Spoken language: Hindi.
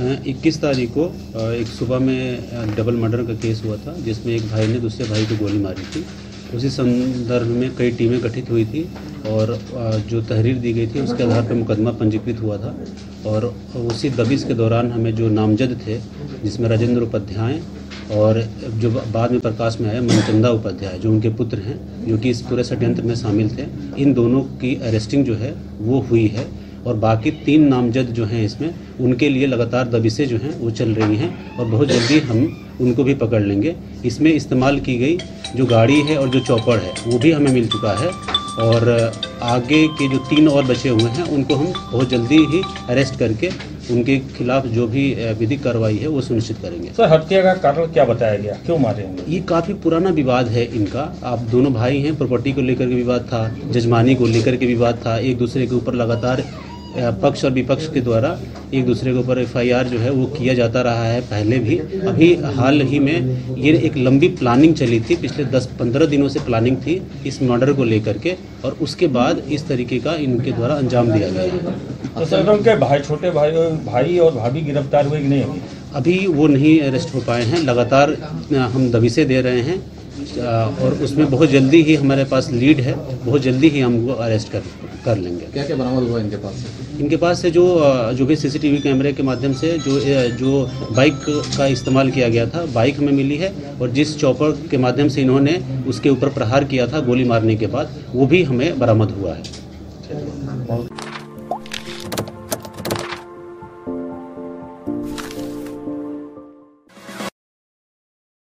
21 तारीख को एक सुबह में डबल मर्डर का केस हुआ था, जिसमें एक भाई ने दूसरे भाई को गोली मारी थी। उसी संदर्भ में कई टीमें गठित हुई थी और जो तहरीर दी गई थी उसके आधार पर मुकदमा पंजीकृत हुआ था। और उसी दबिश के दौरान हमें जो नामजद थे, जिसमें राजेंद्र उपाध्याय और जो बाद में प्रकाश में आया मनचंदा उपाध्याय, जो उनके पुत्र हैं, जो कि इस पूरे षड्यंत्र में शामिल थे, इन दोनों की अरेस्टिंग जो है वो हुई है। और बाकी 3 नामजद जो हैं इसमें, उनके लिए लगातार दबिशें जो हैं वो चल रही हैं और बहुत जल्दी हम उनको भी पकड़ लेंगे। इसमें इस्तेमाल की गई जो गाड़ी है और जो चॉपर है वो भी हमें मिल चुका है और आगे के जो 3 और बचे हुए हैं उनको हम बहुत जल्दी ही अरेस्ट करके उनके खिलाफ जो भी विधिक कार्रवाई है वो सुनिश्चित करेंगे। सर, हत्या का कारण क्या बताया गया, क्यों मारे होंगे? ये काफ़ी पुराना विवाद है इनका। आप दोनों भाई हैं, प्रॉपर्टी को लेकर के विवाद था, जजमानी को लेकर के विवाद था, एक दूसरे के ऊपर लगातार पक्ष और विपक्ष के द्वारा एक दूसरे के ऊपर FIR जो है वो किया जाता रहा है पहले भी। अभी हाल ही में ये एक लंबी प्लानिंग चली थी, पिछले 10-15 दिनों से प्लानिंग थी इस मर्डर को लेकर के, और उसके बाद इस तरीके का इनके द्वारा अंजाम दिया गया है। तो सर, उनके छोटे भाई और भाभी गिरफ्तार हुए कि नहीं हुए? अभी वो नहीं अरेस्ट हो पाए हैं, लगातार हम दबिशें दे रहे हैं और उसमें बहुत जल्दी ही हमारे पास लीड है, बहुत जल्दी ही हम वो अरेस्ट कर लेंगे। क्या क्या बरामद हुआ इनके पास से? इनके पास से जो भी CCTV कैमरे के माध्यम से जो बाइक का इस्तेमाल किया गया था, बाइक हमें मिली है, और जिस चॉपर के माध्यम से इन्होंने उसके ऊपर प्रहार किया था गोली मारने के बाद, वो भी हमें बरामद हुआ है।